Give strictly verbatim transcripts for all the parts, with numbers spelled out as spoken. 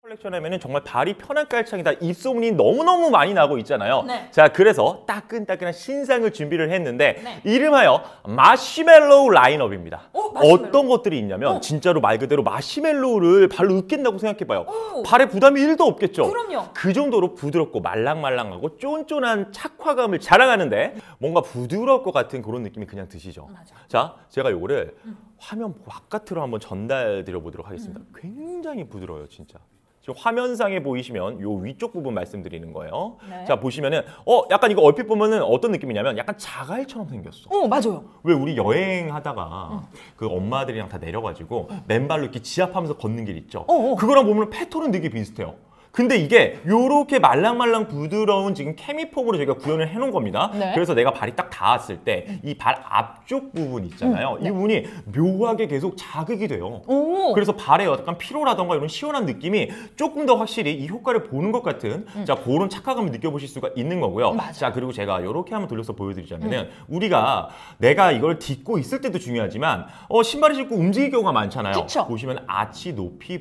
컬렉션 하면은 정말 발이 편한 깔창이다 입소문이 너무너무 많이 나고 있잖아요. 네. 자, 그래서 따끈따끈한 신상을 준비를 했는데 네. 이름하여 마시멜로우 라인업입니다. 오, 마시멜로우. 어떤 것들이 있냐면 오. 진짜로 말 그대로 마시멜로우를 발로 으깬다고 생각해봐요. 오. 발에 부담이 일도 없겠죠. 그럼요. 그 정도로 부드럽고 말랑말랑하고 쫀쫀한 착화감을 자랑하는데 뭔가 부드러울 것 같은 그런 느낌이 그냥 드시죠. 맞아. 자, 제가 요거를 음. 화면 바깥으로 한번 전달 드려 보도록 하겠습니다. 음. 굉장히 부드러워요, 진짜. 지금 화면상에 보이시면 요 위쪽 부분 말씀드리는 거예요. 네. 자, 보시면은 어 약간 이거 얼핏 보면은 어떤 느낌이냐면 약간 자갈처럼 생겼어. 어, 맞아요. 왜 우리 여행하다가 응. 그 엄마들이랑 다 내려가지고 맨발로 이렇게 지압하면서 걷는 길 있죠. 어어. 그거랑 보면 패턴은 되게 비슷해요. 근데 이게 요렇게 말랑말랑 부드러운 지금 케미폼으로 저희가 구현을 해놓은 겁니다. 네. 그래서 내가 발이 딱 닿았을 때 이 발 앞쪽 부분 있잖아요. 음, 네. 이 부분이 묘하게 계속 자극이 돼요. 오. 그래서 발에 약간 피로라던가 이런 시원한 느낌이 조금 더 확실히 이 효과를 보는 것 같은 음. 자 그런 착화감을 느껴보실 수가 있는 거고요. 맞아. 자, 그리고 제가 이렇게 한번 돌려서 보여드리자면은 우리가 내가 이걸 딛고 있을 때도 중요하지만 어, 신발을 신고 움직일 경우가 많잖아요. 그쵸. 보시면 아치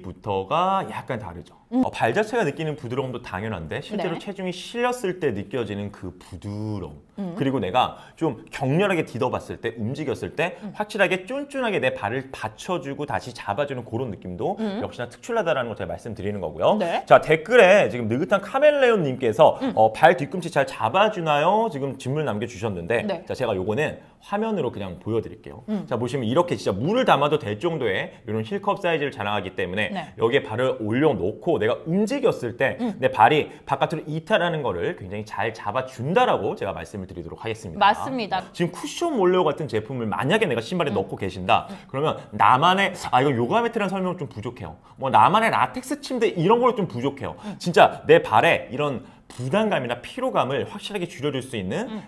높이부터가 약간 다르죠. 어, 발 자체가 느끼는 부드러움도 당연한데 실제로 네. 체중이 실렸을 때 느껴지는 그 부드러움 음. 그리고 내가 좀 격렬하게 디뎌봤을 때 움직였을 때 음. 확실하게 쫀쫀하게 내 발을 받쳐주고 다시 잡아주는 그런 느낌도 음. 역시나 특출나다라는 걸 제가 말씀드리는 거고요. 네. 자, 댓글에 지금 느긋한 카멜레온님께서 음. 어, 발 뒤꿈치 잘 잡아주나요? 지금 질문 남겨주셨는데 네. 자, 제가 요거는 화면으로 그냥 보여드릴게요. 음. 자, 보시면 이렇게 진짜 물을 담아도 될 정도의 이런 힐컵 사이즈를 자랑하기 때문에 네. 여기에 발을 올려놓고 내가 움직였을 때 내 음. 발이 바깥으로 이탈하는 거를 굉장히 잘 잡아준다라고 제가 말씀을 드리도록 하겠습니다. 맞습니다. 지금 쿠션 몰레오 같은 제품을 만약에 내가 신발에 음. 넣고 계신다 그러면 나만의 아 이거 요가 매트라는 설명은 좀 부족해요. 뭐 나만의 라텍스 침대 이런 걸 좀 부족해요. 음. 진짜 내 발에 이런 부담감이나 피로감을 확실하게 줄여줄 수 있는 음.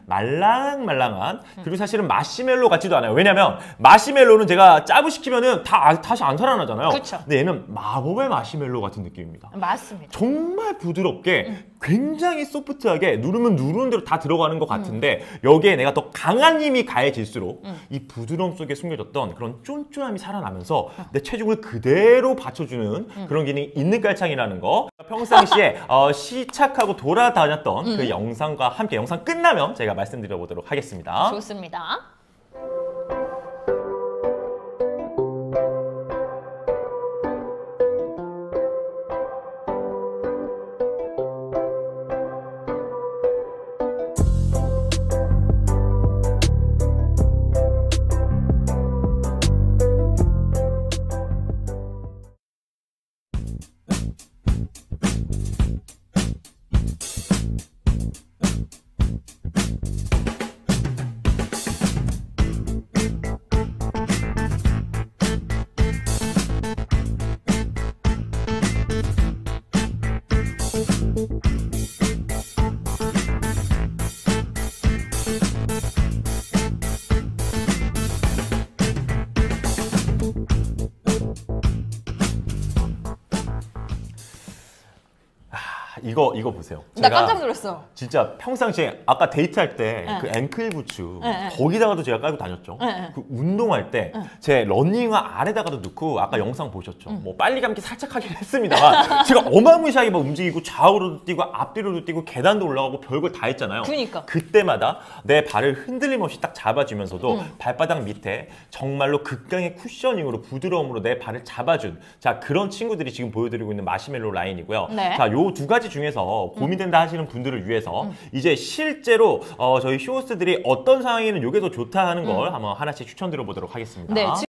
말랑말랑한 그리고 사실은 마시멜로 같지도 않아요. 왜냐면 마시멜로는 제가 짜부시키면은 다 아- 다시 안 살아나잖아요. 그쵸. 근데 얘는 마법의 마시멜로 같은 느낌입니다. 맞습니다. 정말 부드럽게 음. 굉장히 소프트하게 누르면 누르는 대로 다 들어가는 것 같은데 음. 여기에 내가 더 강한 힘이 가해질수록 음. 이 부드러움 속에 숨겨졌던 그런 쫀쫀함이 살아나면서 음. 내 체중을 그대로 받쳐주는 그런 기능이 있는 깔창이라는 거 평상시에 어, 시착하고 돌아다녔던 음. 그 영상과 함께 영상 끝나면 제가 말씀드려 보도록 하겠습니다. 좋습니다. 이거 이거 보세요. 나 제가 깜짝 놀랐어. 진짜 평상시에 아까 데이트할 때 그 네. 앵클 부츠 네, 네. 거기다가도 제가 깔고 다녔죠. 네, 네. 그 운동할 때 제 러닝화 아래다가도 넣고 아까 영상 보셨죠. 뭐 빨리 감기 살짝 하긴 했습니다만 제가 어마무시하게 막 움직이고 좌우로도 뛰고 앞뒤로도 뛰고 계단도 올라가고 별걸 다 했잖아요. 그러니까. 그때마다 내 발을 흔들림 없이 딱 잡아주면서도 음. 발바닥 밑에 정말로 극강의 쿠셔닝으로 부드러움으로 내 발을 잡아준 자 그런 친구들이 지금 보여드리고 있는 마시멜로 라인이고요. 네. 자, 요 두 가지 중에서 고민된다 하시는 분들을 위해서 이제 실제로 어, 저희 쇼호스트들이 어떤 상황에는 요게 더 좋다 하는 걸 한번 하나씩 추천드려 보도록 하겠습니다. 네.